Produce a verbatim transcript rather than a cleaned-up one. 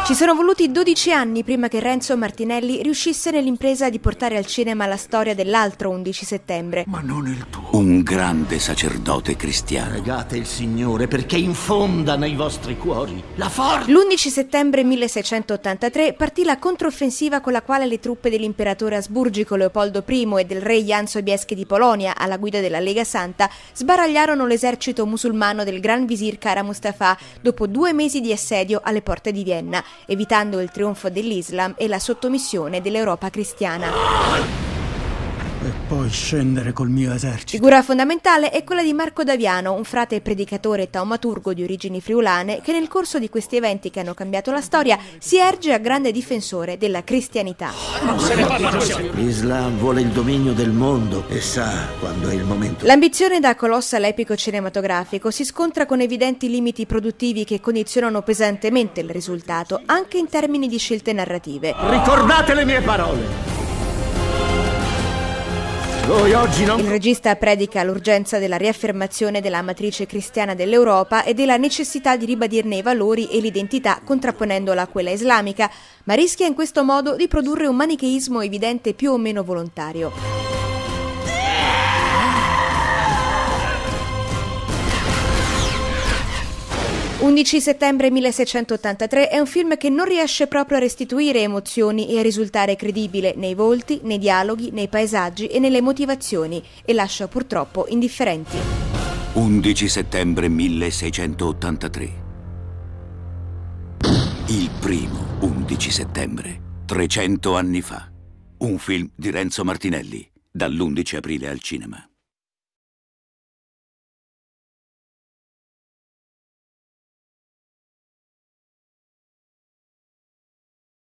Ci sono voluti dodici anni prima che Renzo Martinelli riuscisse nell'impresa di portare al cinema la storia dell'altro undici settembre. Ma non il tuo. Un grande sacerdote cristiano. Pregate il Signore perché infonda nei vostri cuori la forza. L'undici settembre milleseicentottantatré partì la controffensiva con la quale le truppe dell'imperatore asburgico Leopoldo primo e del re Jan Sobieski di Polonia, alla guida della Lega Santa, sbaragliarono l'esercito musulmano del Gran Visir Kara Mustafa dopo due mesi di assedio alle porte di Vienna, evitando il trionfo dell'Islam e la sottomissione dell'Europa cristiana. E poi scendere col mio esercito. Figura fondamentale è quella di Marco Daviano, un frate predicatore e taumaturgo di origini friulane che nel corso di questi eventi che hanno cambiato la storia si erge a grande difensore della cristianità. L'Islam vuole il dominio del mondo e sa quando è il momento. L'ambizione da colossa all'epico cinematografico si scontra con evidenti limiti produttivi che condizionano pesantemente il risultato, anche in termini di scelte narrative. Ricordate le mie parole! Voi oggi non... Il regista predica l'urgenza della riaffermazione della matrice cristiana dell'Europa e della necessità di ribadirne i valori e l'identità contrapponendola a quella islamica, ma rischia in questo modo di produrre un manicheismo evidente più o meno volontario. undici settembre milleseicentottantatré è un film che non riesce proprio a restituire emozioni e a risultare credibile nei volti, nei dialoghi, nei paesaggi e nelle motivazioni e lascia purtroppo indifferenti. undici settembre milleseicentottantatré. Il primo undici settembre, trecento anni fa. Un film di Renzo Martinelli, dall'undici aprile al cinema.